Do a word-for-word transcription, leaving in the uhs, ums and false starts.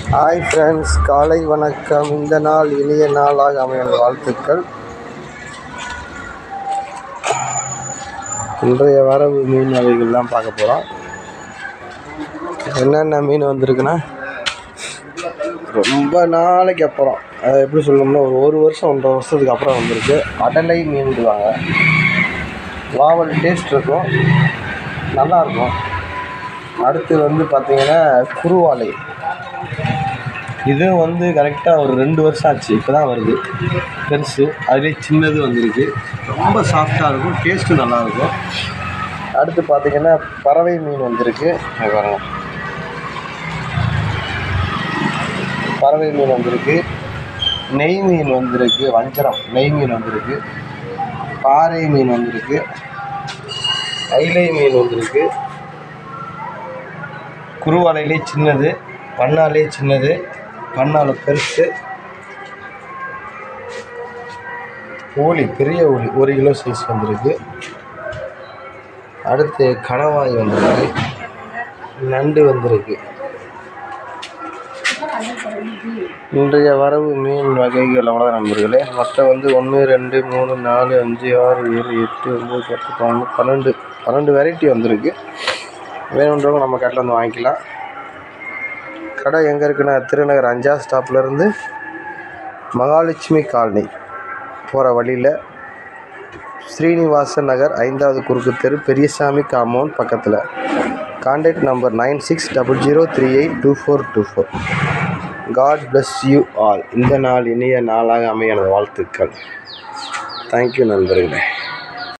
Hi friends, காலை வணக்கம். இந்த நாள் இனிய நாளாக அமைய வாழ்த்துக்கள். இன்றைய வரவு மீன் வகைகள்லாம் பார்க்க போகிறோம். என்னென்ன மீன் வந்திருக்குன்னா, ரொம்ப நாளைக்கு அப்புறம், அதை எப்படி சொல்லணும்னா ஒரு ஒரு வருஷம் ஒன்றரை வருஷத்துக்கு அப்புறம் வந்திருக்கு. அடலை மீன்டுவாங்க. வாவல் டேஸ்ட் இருக்கும், நல்லாயிருக்கும். அடுத்து வந்து பார்த்திங்கன்னா குருவாலை. இதுவும் வந்து கரெக்டாக ஒரு ரெண்டு வருஷம் ஆச்சு, இப்போ தான் வருது. பெருசு, அதுலேயே சின்னது வந்திருக்கு. ரொம்ப சாஃப்டாக இருக்கும், டேஸ்ட்டு நல்லாயிருக்கும். அடுத்து பார்த்திங்கன்னா பறவை மீன் வந்திருக்கு. பாருங்கள், பறவை மீன் வந்திருக்கு. நெய் மீன் வந்திருக்கு, வஞ்சரம் நெய் மீன் வந்திருக்கு. பாறை மீன் வந்திருக்கு. ஐலை மீன் வந்திருக்கு. குருவாலையிலே சின்னது, பண்ணாலே சின்னது, பண்ணால் பெருசு. ஊளி, பெரிய ஊளி ஒரு கிலோ சைஸ் வந்திருக்கு. அடுத்து கணவாய் வந்திருக்கு. நண்டு வந்திருக்கு. இன்றைய வரவு மீன் வகைகள் அவ்வளோ நண்பர்களே. மொத்தம் வந்து ஒன்று ரெண்டு மூணு நாலு அஞ்சு ஆறு ஏழு எட்டு ஒம்பது பத்து பன்னெண்டு பன்னெண்டு பன்னெண்டு வெரைட்டி வந்திருக்கு. வேணுன்றவங்க நம்ம கடையில் வந்து வாங்கிக்கலாம். கடை எங்கே இருக்குன்னா, திருநகர் அஞ்சா ஸ்டாப்லேருந்து மகாலட்சுமி காலனி போகிற வழியில் ஸ்ரீனிவாசன் நகர் ஐந்தாவது குறுக்கு தெரு, பெரியசாமி காம்பவுண்ட் பக்கத்தில். Contact number nine six double zero three eight two four two four. God bless you all. இந்த நாள் இனிய நாளாக அமைய எனது வாழ்த்துக்கள். தேங்க்யூ நண்பர்களே.